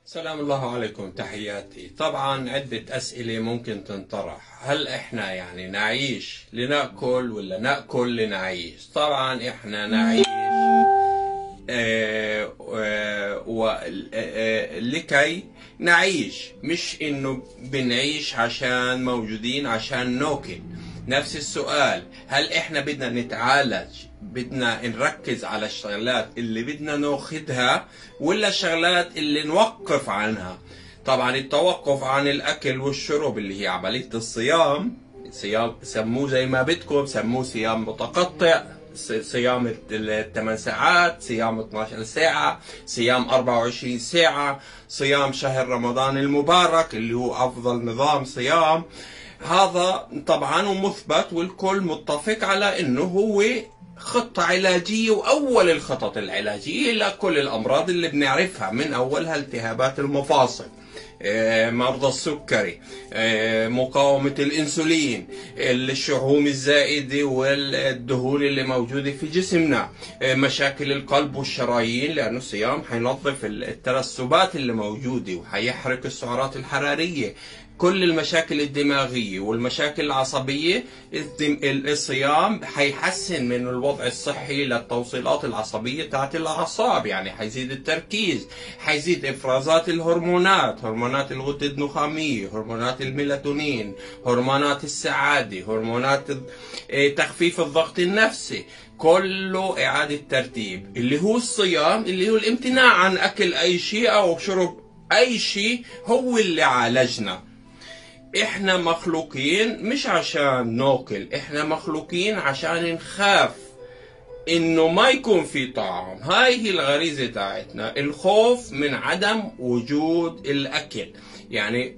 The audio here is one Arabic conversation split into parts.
سلام الله عليكم، تحياتي. طبعا عدة أسئلة ممكن تنطرح. هل إحنا نعيش لنأكل ولا نأكل لنعيش؟ طبعا إحنا نعيش لكي نعيش، مش إنه بنعيش عشان موجودين عشان ناكل. نفس السؤال، هل إحنا بدنا نتعالج، بدنا نركز على الشغلات اللي بدنا ناخدها ولا الشغلات اللي نوقف عنها؟ طبعا التوقف عن الأكل والشرب اللي هي عملية الصيام، سموه زي ما بدكم، سموه صيام متقطع، صيام 8 ساعات، صيام 12 ساعة، صيام 24 ساعة، صيام شهر رمضان المبارك اللي هو أفضل نظام صيام. هذا طبعا ومثبت والكل متفق على انه هو خطة علاجية، وأول الخطط العلاجية لكل الأمراض اللي بنعرفها، من أولها التهابات المفاصل، مرضى السكري، مقاومة الأنسولين، الشحوم الزائدة والدهون اللي موجودة في جسمنا، مشاكل القلب والشرايين، لأنه الصيام حينظف الترسبات اللي موجودة وحيحرق السعرات الحرارية، كل المشاكل الدماغية والمشاكل العصبية. الصيام حيحسن من الوضع الصحي للتوصيلات العصبية تاعت الأعصاب، يعني حيزيد التركيز، حيزيد إفرازات الهرمونات، هرمونات الغدة النخامية، هرمونات الميلاتونين، هرمونات السعادة، هرمونات تخفيف الضغط النفسي، كله إعادة ترتيب. اللي هو الصيام، اللي هو الامتناع عن أكل أي شيء أو شرب أي شيء، هو اللي عالجنا. احنا مخلوقين مش عشان ناكل، احنا مخلوقين عشان نخاف انه ما يكون في طعام. هاي هي الغريزة تاعتنا، الخوف من عدم وجود الاكل. يعني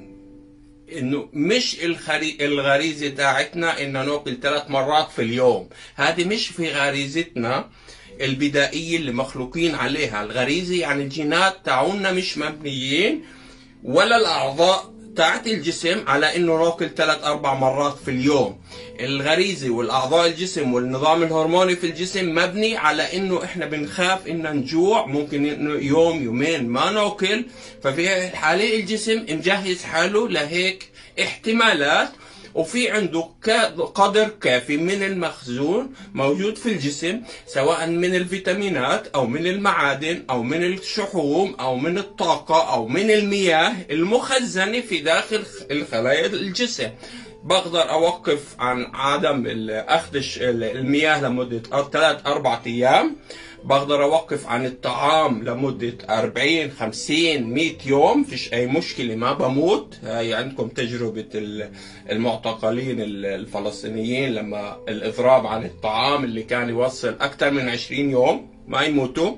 انه مش الغريزة تاعتنا ان ناكل 3 مرات في اليوم، هذه مش في غريزتنا البدائية اللي مخلوقين عليها. الغريزة يعني الجينات تاعونا مش مبنيين، ولا الأعضاء تاعت الجسم على انه ناكل 3-4 مرات في اليوم. الغريزة والاعضاء الجسم والنظام الهرموني في الجسم مبني على انه احنا بنخاف ان نجوع، ممكن انه يوم يومين ما ناكل، ففي الحالة الجسم مجهز حاله لهيك احتمالات، وفي عنده قدر كافي من المخزون موجود في الجسم، سواء من الفيتامينات أو من المعادن أو من الشحوم أو من الطاقة أو من المياه المخزنة في داخل الخلايا الجسم. بقدر أوقف عن عدم أخذ المياه لمدة 3-4 أيام، بقدر أوقف عن الطعام لمدة 40-50-100 يوم، فيش أي مشكلة، ما بموت. هاي عندكم تجربة المعتقلين الفلسطينيين لما الإضراب عن الطعام اللي كان يوصل أكثر من 20 يوم ما يموتوا.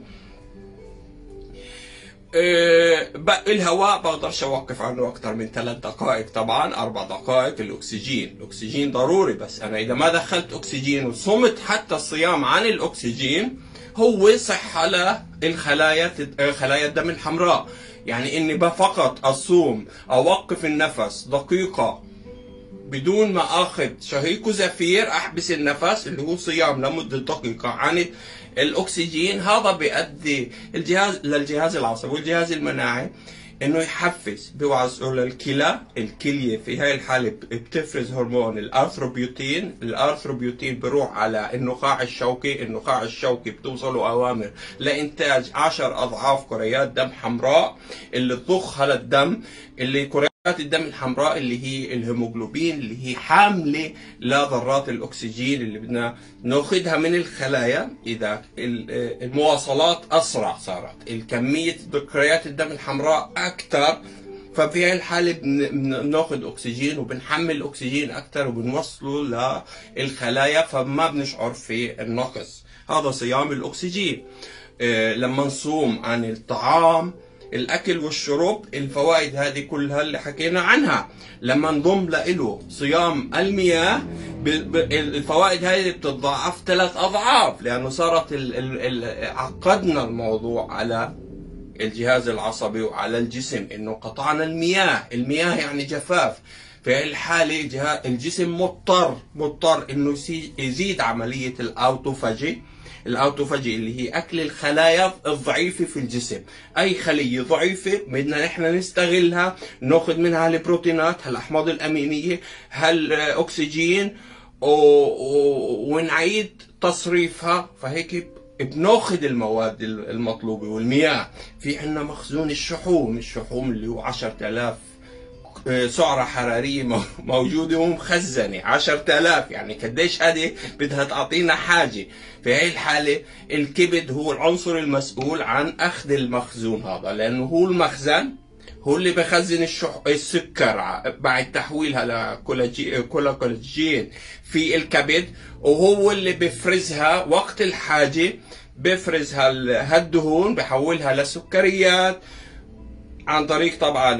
الهواء بقدرش أوقف عنه أكثر من 3 دقائق، طبعا 4 دقائق. الأكسجين ضروري، بس أنا إذا ما دخلت أكسجين وصمت حتى الصيام عن الأكسجين، هو صحة خلايا الدم الحمراء. يعني إني فقط أصوم أوقف النفس دقيقة بدون ما أخذ شهيق وزفير، أحبس النفس اللي هو صيام لمدة دقيقة عن الأكسجين، هذا بيؤدي للجهاز العصبي والجهاز المناعي انه يحفز، بيوعزه الكلية في هاي الحالة بتفرز هرمون الارثروبيوتين بروح على النخاع الشوكي بتوصله اوامر لانتاج 10 اضعاف كريات دم حمراء اللي تضخها للدم، اللي كريات الدم الحمراء اللي هي الهيموغلوبين، اللي هي حاملة لذرات الأكسجين اللي بدنا ناخدها من الخلايا. إذا المواصلات أسرع صارت الكمية كريات الدم الحمراء أكثر، ففي هاي الحالة بناخد أكسجين وبنحمل أكسجين أكثر وبنوصله للخلايا، فما بنشعر في النقص. هذا صيام الأكسجين. لما نصوم عن الطعام، الأكل والشرب، الفوائد هذه كلها اللي حكينا عنها. لما نضم له صيام المياه، الفوائد هذه بتتضاعف 3 أضعاف، لأنه صارت عقدنا الموضوع على الجهاز العصبي وعلى الجسم، إنه قطعنا المياه يعني جفاف. في الحالة الجسم مضطر إنه يزيد عملية الأوتوفاجي، الاوتوفاجي اللي هي اكل الخلايا الضعيفه في الجسم. اي خليه ضعيفه بدنا نحن نستغلها، ناخذ منها البروتينات، هالاحماض الامينيه، هالاكسجين، ونعيد تصريفها. فهيك بناخذ المواد المطلوبه. والمياه، في عندنا مخزون الشحوم اللي هو 10,000 سعرة حرارية موجودة ومخزنة. 10,000 يعني قديش هذه بدها تعطينا حاجة. في هاي الحالة الكبد هو العنصر المسؤول عن أخذ المخزون هذا، لأنه هو المخزن، هو اللي بخزن السكر بعد تحويلها لكولاجين في الكبد، وهو اللي بفرزها وقت الحاجة، بفرز هالدهون بحولها لسكريات عن طريق طبعا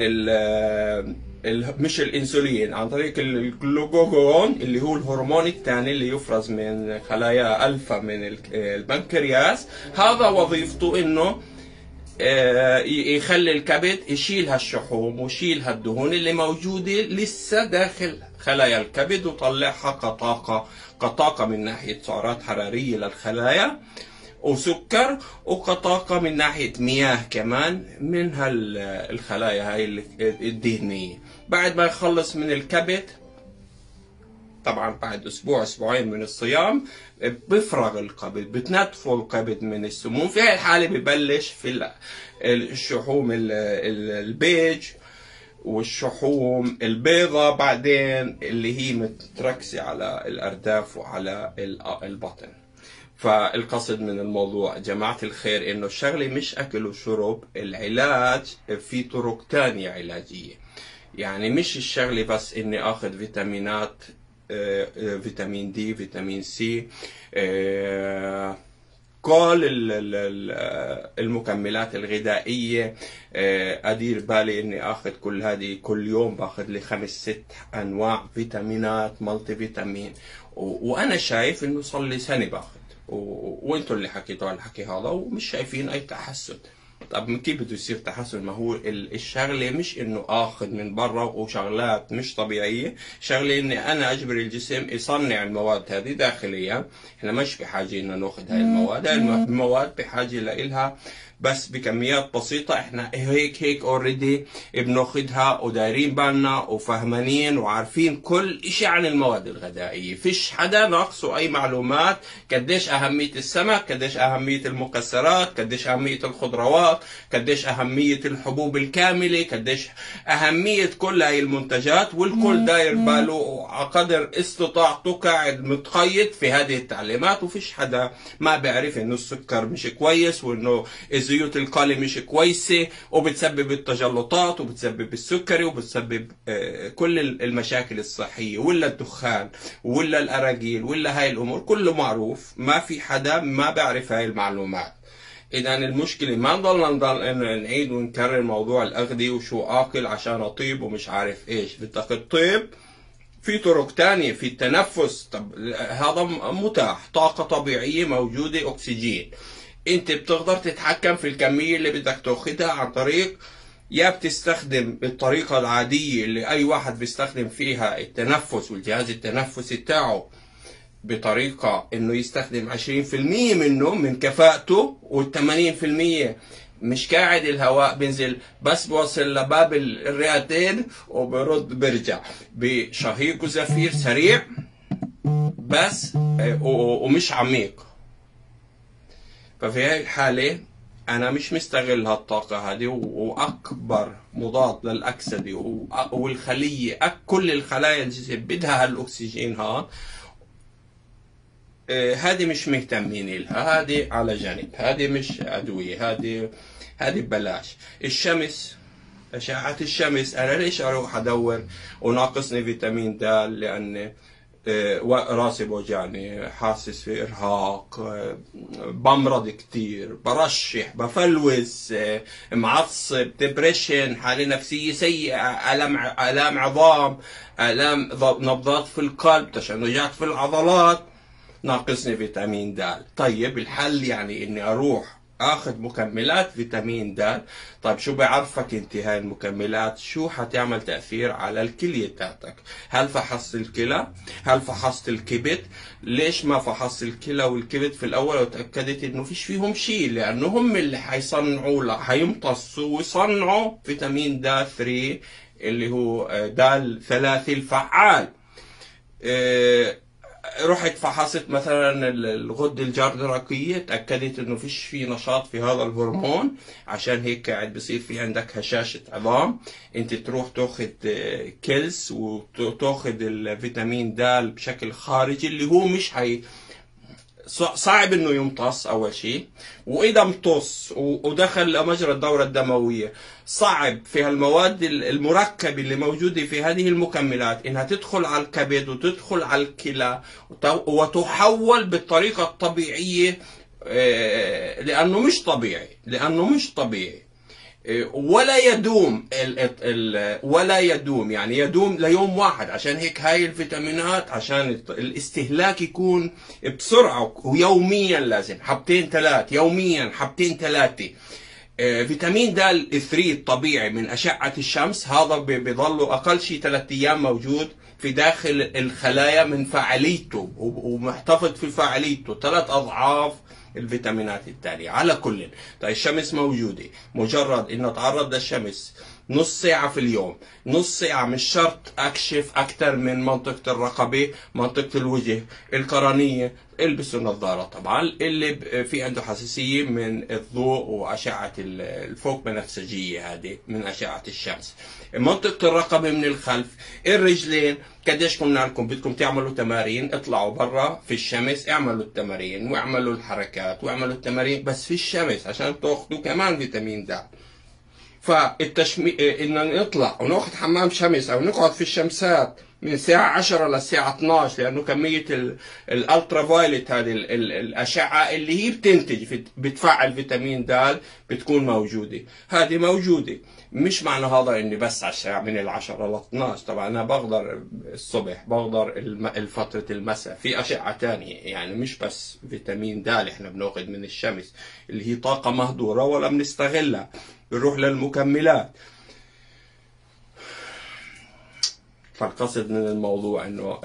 مش الانسولين، عن طريق الجلوكاجون اللي هو الهرمون الثاني اللي يفرز من خلايا الفا من البنكرياس. هذا وظيفته انه يخلي الكبد يشيل هالشحوم ويشيل هالدهون اللي موجودة لسه داخل خلايا الكبد، وطلعها كطاقة من ناحية سعرات حرارية للخلايا وسكر، وكطاقة من ناحية مياه كمان من الخلايا هاي الدهنية. بعد ما يخلص من الكبد، طبعا بعد اسبوعين من الصيام بفرغ الكبد، بتنتفه الكبد من السموم. في هاي الحالة ببلش في الشحوم البيج والشحوم البيضاء، بعدين اللي هي متركزة على الأرداف وعلى البطن. فالقصد من الموضوع جماعة الخير انه الشغلة مش اكل وشرب، العلاج في طرق تانية علاجية. يعني مش الشغلة بس اني اخذ فيتامينات، فيتامين دي، فيتامين سي، كل المكملات الغذائية، ادير بالي اني اخذ كل هذه كل يوم، باخذ لي 5-6 انواع فيتامينات مالتي فيتامين، وانا شايف انه صار لي سنة باخذ، وانتوا اللي حكيتوا على الحكي هذا ومش شايفين اي تحسن. طب كيف بده يصير تحسن؟ ما هو الشغله مش انه اخذ من برا وشغلات مش طبيعيه، شغله اني انا اجبر الجسم يصنع المواد هذه داخليا. احنا مش بحاجه ان ناخذ هاي المواد، هاي المواد بحاجه لإلها بس بكميات بسيطة. احنا هيك اوريدي بناخدها ودايرين بالنا وفهمانين وعارفين كل اشي عن المواد الغذائية. فيش حدا ناقصه اي معلومات، قديش اهمية السمك، قديش اهمية المكسرات، قديش اهمية الخضروات، قديش اهمية الحبوب الكاملة، قديش اهمية كل هاي المنتجات، والكل داير باله قدر استطاعته قاعد متقيد في هذه التعليمات. وفيش حدا ما بيعرف انه السكر مش كويس، وانه الزيوت القلي مش كويسة وبتسبب التجلطات وبتسبب السكري وبتسبب كل المشاكل الصحية، ولا الدخان ولا الأراجيل ولا هاي الأمور، كله معروف. ما في حدا ما بيعرف هاي المعلومات. إذا المشكلة ما نضل نعيد ونكرر موضوع الأغذية وشو آكل عشان أطيب ومش عارف إيش. بدك تطيب في طرق تانية، في التنفس. طب هذا متاح، طاقة طبيعية موجودة، أكسجين. انت بتقدر تتحكم في الكمية اللي بدك تاخدها عن طريق، يا بتستخدم الطريقة العادية اللي اي واحد بيستخدم فيها التنفس والجهاز التنفسي بتاعه، بطريقة انه يستخدم 20% منه من كفاءته، وال80% مش قاعد الهواء بينزل بس بوصل لباب الرئتين وبرد برجع بشهيق وزفير سريع بس ومش عميق. ففي هاي الحالة أنا مش مستغل هالطاقة هذه، وأكبر مضاد للأكسدة والخلية، كل الخلايا الجسم بدها هالأكسجين هذه مش مهتمين لها، هذه على جانب، هذه مش أدوية، هذه ببلاش. الشمس، أشعة الشمس، أنا ليش أروح أدور وناقصني فيتامين د؟ لأن راسي بوجعني، حاسس في إرهاق، بمرض كتير، برشح، بفلوس، معصب، ديبريشن، حالة نفسية سيئة، آلام عظام، آلام نبضات في القلب، تشنجات في العضلات، ناقصني فيتامين د. طيب الحل يعني إني أروح اخذ مكملات فيتامين د. طيب شو بيعرفك انت هاي المكملات شو حتعمل تأثير على الكلية تاعتك؟ هل فحصت الكلى؟ هل فحصت الكبد؟ ليش ما فحصت الكلى والكبد في الاول وتأكدت انه فيش فيهم شيء؟ لانه هم اللي حيصنعوا حيمتصوا ويصنعوا فيتامين د 3 اللي هو د 3 الفعال. رحت فحصت مثلا الغدة الجرثومية، تأكدت انه فيش في نشاط في هذا الهرمون، عشان هيك قاعد بصير في عندك هشاشة عظام. انت تروح تاخذ كيلز وتاخذ الفيتامين د بشكل خارجي اللي هو مش صعب انه يمتص اول شيء، واذا امتص ودخل مجرى الدورة الدموية صعب في المواد المركبة اللي موجودة في هذه المكملات انها تدخل على الكبد وتدخل على الكلى وتحول بالطريقة الطبيعية، لانه مش طبيعي ولا يدوم يعني يدوم ليوم واحد. عشان هيك هاي الفيتامينات عشان الاستهلاك يكون بسرعة ويوميا لازم حبتين ثلاث يوميا، حبتين ثلاثة. فيتامين د 3 الطبيعي من أشعة الشمس هذا بيظل أقل شيء 3 أيام موجود في داخل الخلايا من فاعليته، ومحتفظ في فاعليته 3 أضعاف الفيتامينات التالية. على كل طيب الشمس موجودة، مجرد انه اتعرض للشمس نص ساعة في اليوم، نص ساعة، مش شرط اكشف اكثر من منطقة الرقبة، منطقة الوجه، القرنية، البسوا النظارة طبعا اللي في عنده حساسية من الضوء واشعة الفوق بنفسجية هذه من اشعة الشمس. منطقة الرقبة من الخلف، الرجلين. قديش قلنا لكم بدكم تعملوا تمارين، اطلعوا برا في الشمس، اعملوا التمارين واعملوا الحركات واعملوا التمارين بس في الشمس عشان تاخذوا كمان فيتامين د. ان نطلع وناخذ حمام شمس او نقعد في الشمسات من الساعة 10 للساعة 12، لأنه كمية الألترا فايلت هذه الأشعة اللي هي بتفعل فيتامين د بتكون موجودة. هذه موجودة، مش معنى هذا إني بس على من 10 ل 12. طبعا أنا بقدر الصبح، بقدر فترة المساء، في أشعة تانية يعني مش بس فيتامين د إحنا بناخذ من الشمس اللي هي طاقة مهدورة ولا بنستغلها. بنروح للمكملات. فالقصد من الموضوع انه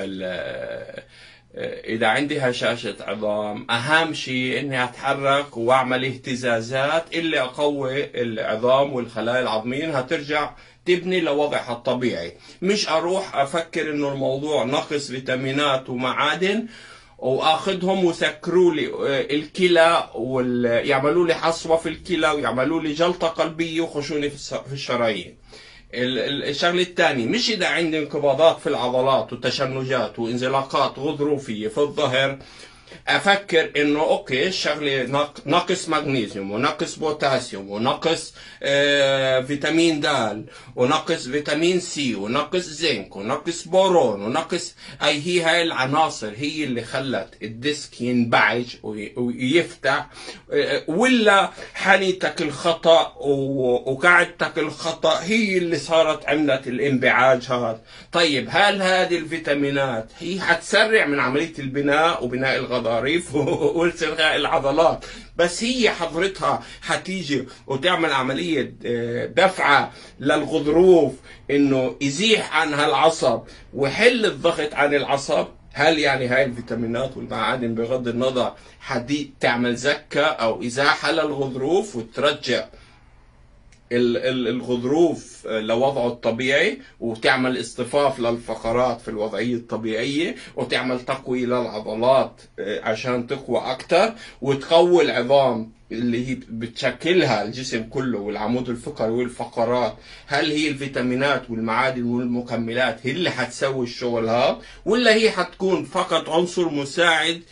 اذا عندي هشاشة عظام اهم شيء اني اتحرك واعمل اهتزازات اللي اقوي العظام والخلايا العظمية انها ترجع تبني لوضعها الطبيعي، مش اروح افكر انه الموضوع نقص فيتامينات ومعادن واخذهم وسكروا لي الكلى ويعملوا لي حصوة في الكلى ويعملوا لي جلطة قلبية وخشوني في الشرايين. الشغله الثانيه، مش اذا عندي انقباضات في العضلات وتشنجات وانزلاقات غضروفيه في الظهر افكر انه اوكي الشغله نقص مغنيسيوم ونقص بوتاسيوم ونقص فيتامين د ونقص فيتامين سي ونقص زنك ونقص بورون ونقص هاي العناصر هي اللي خلت الديسك ينبعج ويفتح، ولا حنيتك الخطأ وقعدتك الخطأ هي اللي صارت عملت الانبعاج هذا. طيب هل هذه الفيتامينات هي حتسرع من عملية البناء وبناء الغضاريف واسترخاء العضلات، بس هي حضرتها حتيجي وتعمل عملية دفعة للغضروف انه يزيح عنها العصب ويحل الضغط عن العصب؟ هل يعني هاي الفيتامينات والمعادن بغض النظر تعمل زكة او ازاحة للغضروف وترجع الغضروف لوضعه الطبيعي وتعمل اصطفاف للفقرات في الوضعية الطبيعية وتعمل تقوية للعضلات عشان تقوى أكتر وتقوي العظام اللي هي بتشكلها الجسم كله والعمود الفقري والفقرات؟ هل هي الفيتامينات والمعادن والمكملات هي اللي حتسوي الشغل هذا، ولا هي حتكون فقط عنصر مساعد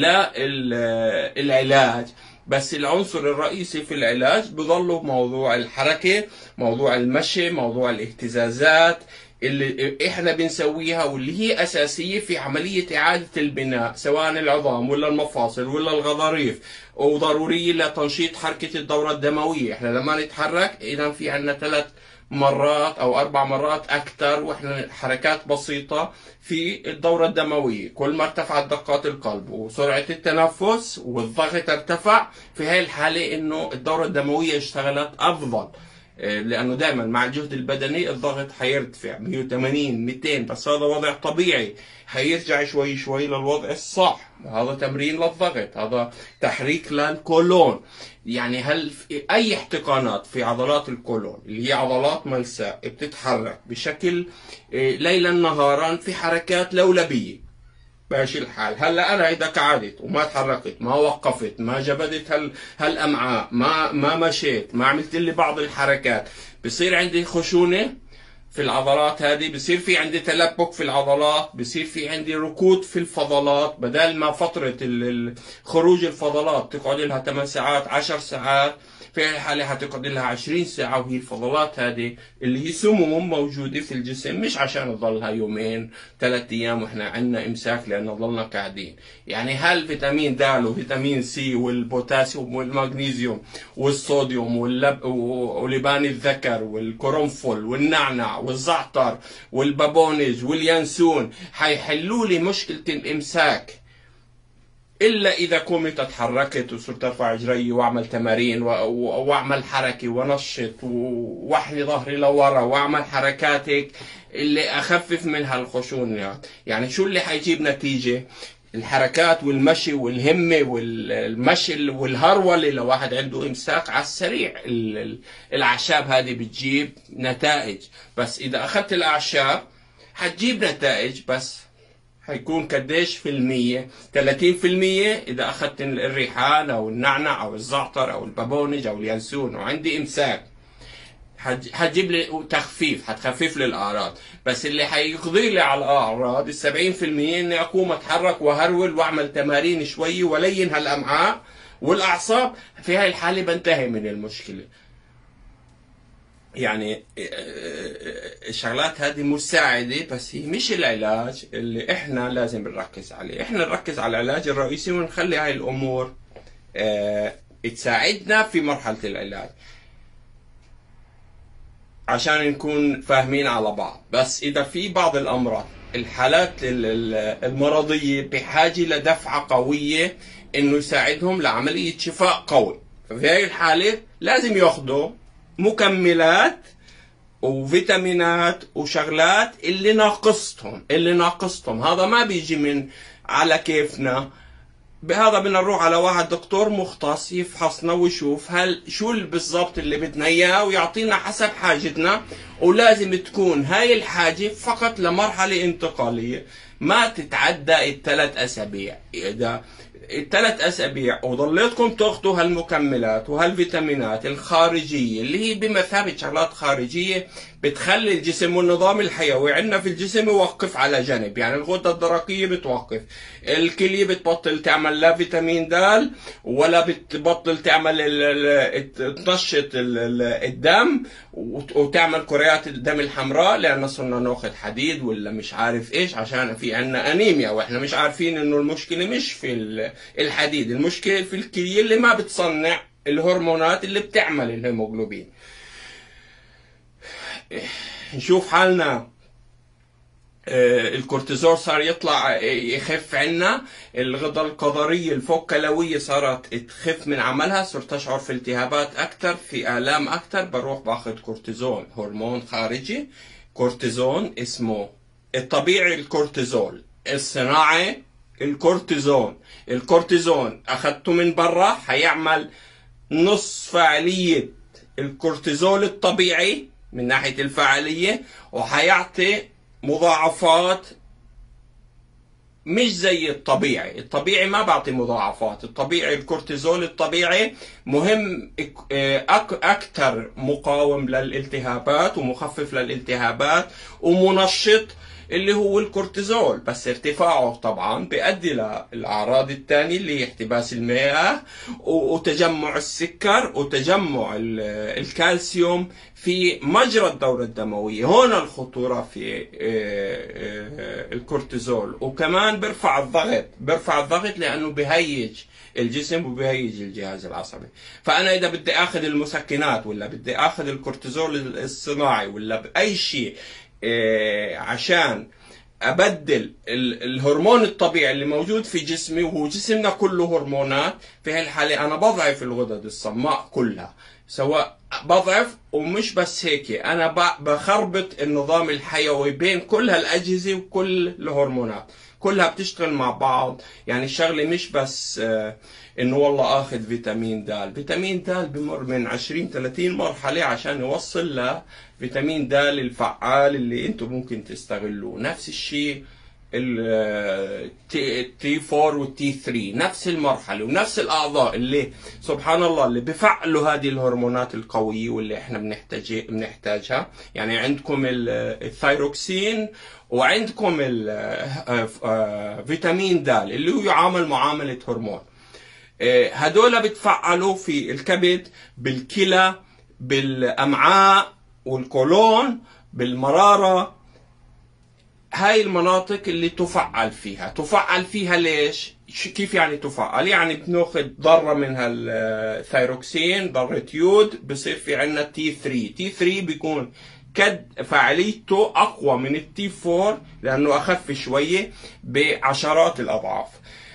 للعلاج؟ بس العنصر الرئيسي في العلاج بظل موضوع الحركة، موضوع المشي، موضوع الاهتزازات، اللي احنا بنسويها واللي هي اساسيه في عمليه اعاده البناء، سواء العظام ولا المفاصل ولا الغضاريف، وضروريه لتنشيط حركه الدوره الدمويه. احنا لما نتحرك اذا في عندنا 3 مرات او 4 مرات اكثر واحنا حركات بسيطه في الدوره الدمويه. كل ما ارتفعت دقات القلب وسرعه التنفس والضغط ارتفع، في هاي الحاله انه الدوره الدمويه اشتغلت افضل، لانه دائما مع الجهد البدني الضغط حيرتفع 180 200، بس هذا وضع طبيعي، حيرجع شوي شوي للوضع الصح. هذا تمرين للضغط، هذا تحريك للكولون. يعني هل اي احتقانات في عضلات الكولون اللي هي عضلات ملساء بتتحرك بشكل ليلا نهارا في حركات لولبيه، ماشي الحال. هلا انا اذا قعدت وما تحركت، ما وقفت، ما جبدت هالامعاء، ما مشيت، ما عملت لي بعض الحركات، بصير عندي خشونه في العضلات هذه، بصير في عندي تلبك في العضلات، بصير في عندي ركود في الفضلات. بدل ما فتره خروج الفضلات تقعد لها 8 ساعات 10 ساعات، في الحالة هتقعد لها 20 ساعة، وهي الفضلات هذه اللي هي سموم موجودة في الجسم، مش عشان تضلها يومين 3 أيام وإحنا عندنا إمساك لأن ضلنا قاعدين. يعني هل فيتامين د وفيتامين سي والبوتاسيوم والمغنيسيوم والصوديوم ولبان الذكر والقرنفل والنعنع والزعتر والبابونج واليانسون حيحلوا لي مشكلة الإمساك، إلا إذا قمت اتحركت وصرت أرفع رجلي وأعمل تمارين وأعمل حركة ونشط وأحني ظهري لورا وأعمل حركاتك اللي أخفف منها الخشونة. يعني شو اللي حيجيب نتيجة؟ الحركات والمشي والهمة والمشي والهرولة. لو واحد عنده إمساك على السريع الأعشاب هذه بتجيب نتائج، بس إذا أخذت الأعشاب حتجيب نتائج، بس هيكون قديش في المية؟ 30% إذا أخذت الريحان أو النعنع أو الزعتر أو البابونج أو اليانسون وعندي إمساك، هتجيب لي تخفيف، هتخفف لي الأعراض. بس اللي هيقضي لي على الأعراض 70%، إني أقوم أتحرك وهرول وأعمل تمارين شوي ولين هالأمعاء والأعصاب. في هاي الحالة بنتهي من المشكلة. يعني الشغلات هذه مساعدة، بس هي مش العلاج اللي احنا لازم نركز عليه. احنا نركز على العلاج الرئيسي ونخلي هاي الامور تساعدنا في مرحلة العلاج عشان نكون فاهمين على بعض. بس اذا في بعض الامراض، الحالات المرضية بحاجة لدفعة قوية انه يساعدهم لعملية شفاء قوي، ففي هاي الحالة لازم ياخذوا مكملات وفيتامينات وشغلات اللي ناقصتهم. هذا ما بيجي من على كيفنا. بهذا بدنا نروح على واحد دكتور مختص يفحصنا ويشوف شو بالضبط اللي بدنا اياه ويعطينا حسب حاجتنا. ولازم تكون هاي الحاجة فقط لمرحلة انتقالية ما تتعدى 3 أسابيع. إذا 3 أسابيع وضليتكم تاخذوا هالمكملات وهالفيتامينات الخارجية اللي هي بمثابة شغلات خارجية بتخلي الجسم والنظام الحيوي عندنا في الجسم يوقف على جنب. يعني الغدة الدرقية بتوقف، الكلية بتبطل تعمل لا فيتامين د ولا بتبطل تعمل تنشط الدم وتعمل كريات الدم الحمراء، لأن صرنا ناخذ حديد ولا مش عارف ايش عشان في عنا انيميا، واحنا مش عارفين انه المشكلة مش في الحديد، المشكلة في الكلية اللي ما بتصنع الهرمونات اللي بتعمل الهيموغلوبين. نشوف حالنا الكورتيزول صار يطلع يخف عنا، الغدة الكظرية الفوق كلوية صارت تخف من عملها، صرت أشعر في التهابات أكثر، في آلام أكثر، بروح باخذ كورتيزون، هرمون خارجي. كورتيزون اسمه الطبيعي الكورتيزول، الصناعي الكورتيزون أخذته من برا هيعمل نص فعالية الكورتيزول الطبيعي من ناحية الفعالية، وحيعطي مضاعفات مش زي الطبيعي ما بعطي مضاعفات. الطبيعي الكورتيزول الطبيعي مهم أكثر، مقاوم للالتهابات ومخفف للالتهابات ومنشط اللي هو الكورتيزول، بس ارتفاعه طبعا بيؤدي للأعراض الثانية اللي هي احتباس المياه وتجمع السكر وتجمع الكالسيوم في مجرى الدورة الدموية. هون الخطورة في الكورتيزول. وكمان بيرفع الضغط لأنه بيهيج الجسم وبيهيج الجهاز العصبي. فأنا إذا بدي أخذ المسكنات ولا بدي أخذ الكورتيزول الصناعي ولا بأي شيء عشان أبدل الهرمون الطبيعي اللي موجود في جسمي، وهو جسمنا كله هرمونات، في هالحالة أنا بضعف الغدد الصماء كلها. سواء بضعف، ومش بس هيك، أنا بخربط النظام الحيوي بين كل هالأجهزة وكل الهرمونات كلها بتشتغل مع بعض. يعني الشغلة مش بس انه والله اخذ فيتامين د. فيتامين د بمر من 20-30 مرحلة عشان يوصل لفيتامين د الفعال اللي انتم ممكن تستغلوه. نفس الشيء التي 4 والتي 3 نفس المرحلة ونفس الأعضاء اللي سبحان الله اللي بفعلوا هذه الهرمونات القوية واللي احنا بنحتاجها. يعني عندكم الثايروكسين وعندكم فيتامين د اللي هو يعامل معاملة هرمون. هدول بتفعلوا في الكبد، بالكلى، بالأمعاء والقولون، بالمرارة. هاي المناطق اللي تفعل فيها ليش؟ كيف يعني تفعل؟ يعني بناخذ ذرة من هالثايروكسين، ذرة يود، بصير في عندنا تي 3. تي 3 بيكون فعاليته أقوى من التي 4 لأنه أخف شوية بعشرات الأضعاف.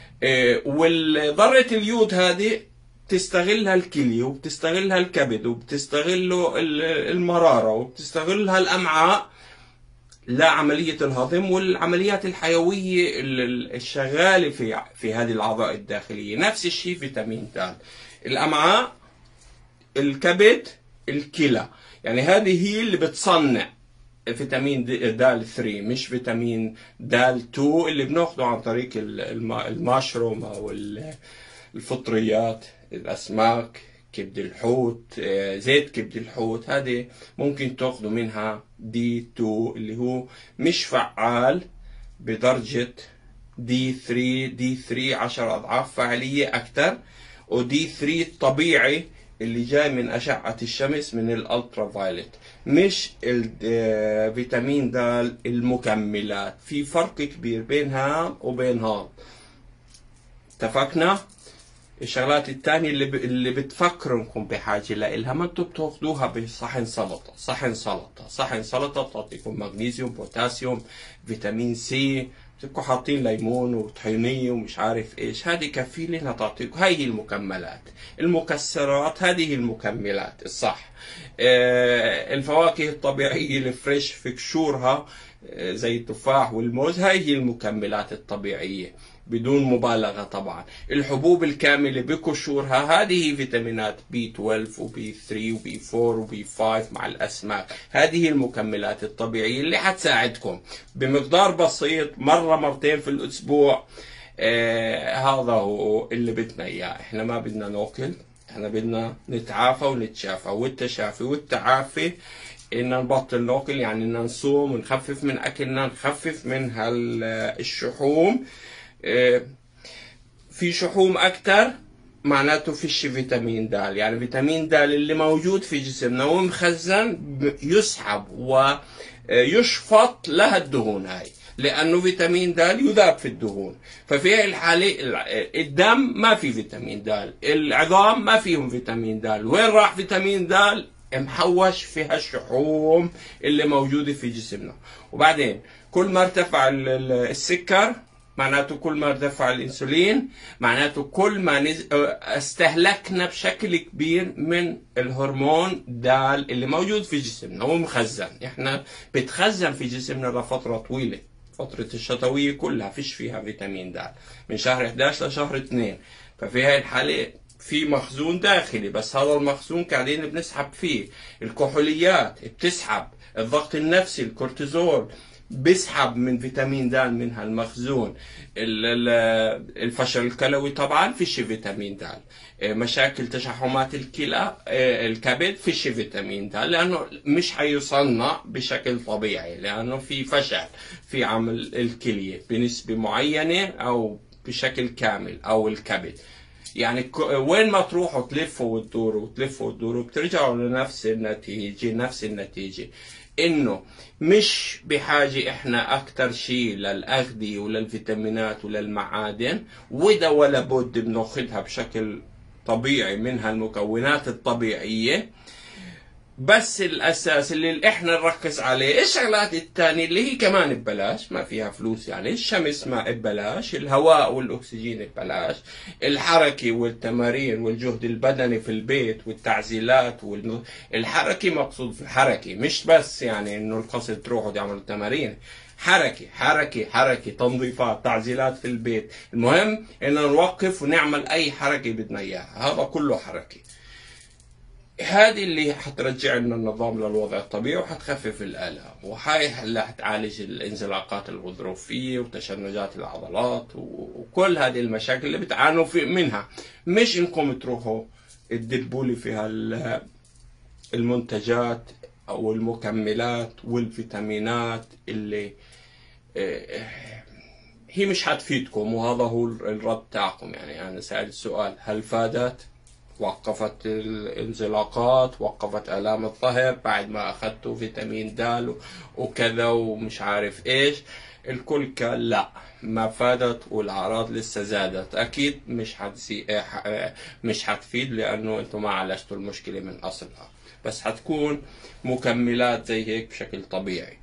والذرة اليود هذه تستغلها الكلية وبتستغلها الكبد وبتستغله المرارة وبتستغلها الأمعاء لعملية الهضم والعمليات الحيوية الشغالة في هذه الأعضاء الداخلية. نفس الشيء فيتامين د، الأمعاء، الكبد، الكلى. يعني هذه هي اللي بتصنع فيتامين د 3، مش فيتامين د 2 اللي بناخده عن طريق الماشروم أو الفطريات، الأسماك، كبد الحوت، زيت كبد الحوت. هذه ممكن تاخذوا منها دي 2 اللي هو مش فعال بدرجة دي 3. دي 3 10 أضعاف فعالية أكثر. ودي 3 الطبيعي اللي جاي من أشعة الشمس من الألترا فايلت، مش الفيتامين د المكملات. في فرق كبير بينها وبين هذا. اتفقنا؟ الشغلات الثانية اللي بتفكركم بحاجة لإلها، ما انتم بتاخذوها بصحن سلطة. صحن سلطة بتعطيكم مغنيسيوم، بوتاسيوم، فيتامين سي، بتبقوا حاطين ليمون وطحينية ومش عارف ايش. هذه كفيلة انها تعطيكم. هاي المكملات، المكسرات، هذه المكملات الصح. الفواكه الطبيعية الفريش في قشورها زي التفاح والموز، هاي هي المكملات الطبيعية بدون مبالغة طبعا. الحبوب الكاملة بقشورها، هذه فيتامينات بي 12 وبي 3 وبي 4 وبي 5 مع الأسماك. هذه المكملات الطبيعية اللي حتساعدكم بمقدار بسيط مرة مرتين في الأسبوع. هذا هو اللي بدنا إياه. إحنا ما بدنا ناكل، إحنا بدنا نتعافى ونتشافى. والتشافي والتعافي إن نبطل ناكل، يعني إن نصوم ونخفف من أكلنا، نخفف من الشحوم. في شحوم أكتر معناته فيش فيتامين د. يعني فيتامين د اللي موجود في جسمنا ومخزن يسحب ويشفط لها الدهون هاي، لأنه فيتامين د يذاب في الدهون. ففي الحالة الدم ما في فيتامين د، العظام ما فيهم فيتامين د. وين راح فيتامين د؟ محوش في هالشحوم اللي موجودة في جسمنا. وبعدين كل ما ارتفع السكر معناته كل ما ارتفع الانسولين، معناته كل ما استهلكنا بشكل كبير من الهرمون د اللي موجود في جسمنا ومخزن. احنا بتخزن في جسمنا لفترة طويلة، فترة الشتوية كلها فيش فيها فيتامين د من شهر 11 لشهر 2. ففي هاي الحالة في مخزون داخلي، بس هذا المخزون قاعدين بنسحب فيه. الكحوليات بتسحب، الضغط النفسي، الكورتيزول بيسحب من فيتامين د منها المخزون. الفشل الكلوي طبعا فيش فيتامين د. مشاكل تشحمات الكلى الكبد فيش فيتامين د، لانه مش هيصنع بشكل طبيعي، لانه في فشل في عمل الكليه بنسبه معينه او بشكل كامل، او الكبد. يعني وين ما تروحوا تلفوا وتدوروا وتلفوا وتدوروا بترجعوا لنفس النتيجة، انه مش بحاجة احنا اكتر شيء للاغذية وللفيتامينات وللمعادن، وده ولا بد بناخدها بشكل طبيعي منها المكونات الطبيعية، بس الاساس اللي احنا نركز عليه الشغلات الثانيه اللي هي كمان ببلاش، ما فيها فلوس. يعني الشمس ما ببلاش، الهواء والاكسجين ببلاش، الحركه والتمارين والجهد البدني في البيت والتعزيلات الحركه مقصود في الحركه، مش بس يعني انه القصد تروحوا تعملوا تمارين. حركة حركة حركة، تنظيفات، تعزيلات في البيت، المهم ان نوقف ونعمل اي حركة بدنا اياها، هذا كله حركة. هذه اللي حترجع لنا النظام للوضع الطبيعي وحتخفف الآلام، وهاي اللي حتعالج الانزلاقات الغضروفية وتشنجات العضلات وكل هذه المشاكل اللي بتعانوا منها. مش انكم تروحوا تدبوا لي في المنتجات او المكملات والفيتامينات اللي هي مش حتفيدكم. وهذا هو الرد تاعكم. يعني انا سألت السؤال: هل فادت؟ وقفت الانزلاقات، وقفت آلام الظهر بعد ما أخذتوا فيتامين د وكذا ومش عارف إيش؟ الكل قال لا، ما فادت والأعراض لسه زادت. أكيد مش حتفيد، لأنه أنتم ما عالجتوا المشكلة من أصلها، بس حتكون مكملات زي هيك بشكل طبيعي.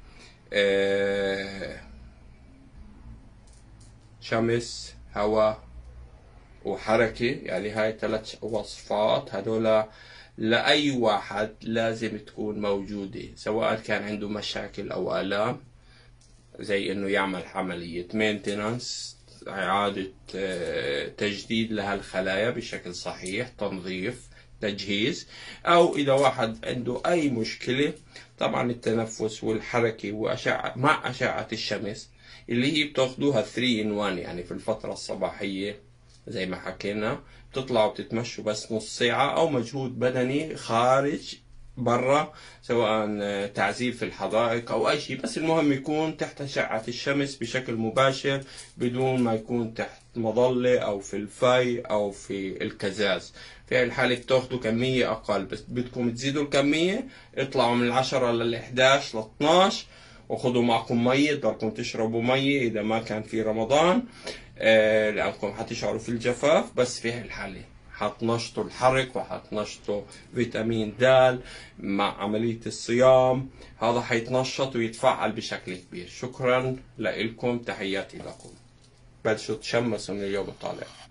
شمس، هواء، وحركة، يعني هاي 3 وصفات هدول لأي واحد لازم تكون موجودة، سواء كان عنده مشاكل أو آلام، زي إنه يعمل عملية مينتينانس، إعادة تجديد لها الخلايا بشكل صحيح، تنظيف، تجهيز، أو إذا واحد عنده أي مشكلة. طبعا التنفس والحركة وأشعة مع أشعة الشمس اللي هي بتاخدوها 3 in 1، يعني في الفترة الصباحية زي ما حكينا بتطلعوا بتتمشوا بس نص ساعة، أو مجهود بدني خارج برا، سواء تعزيل في الحدائق أو أي شيء، بس المهم يكون تحت أشعة الشمس بشكل مباشر، بدون ما يكون تحت مظلة أو في الفي أو في الكزاز. في هاي الحالة بتاخدوا كمية أقل، بس بدكم تزيدوا الكمية اطلعوا من 10 لل11 ل12، وخذوا معكم مية، تضلكم تشربوا مية إذا ما كان في رمضان، لأنكم حتشعروا في الجفاف. بس في هالحالة حتنشطوا الحرق وحتنشطوا فيتامين د مع عملية الصيام، هذا حيتنشط ويتفعل بشكل كبير. شكرا لكم، تحياتي لكم، بلشوا تشمسوا من اليوم الطالع.